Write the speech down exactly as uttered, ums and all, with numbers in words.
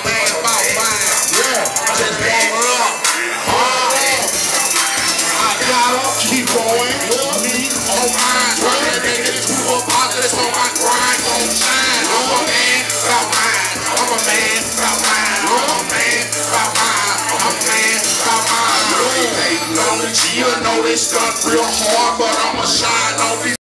man about mine. Yeah. Just warm her up. I gotta keep going. Me on mine. Turn that nigga to a positive so my grind gon' shine. I'm a man about mine. I'm a man about mine. I'm a man about mine. I'm a man about mine. They know the G, I know they stuck real hard, but I'ma shine on these.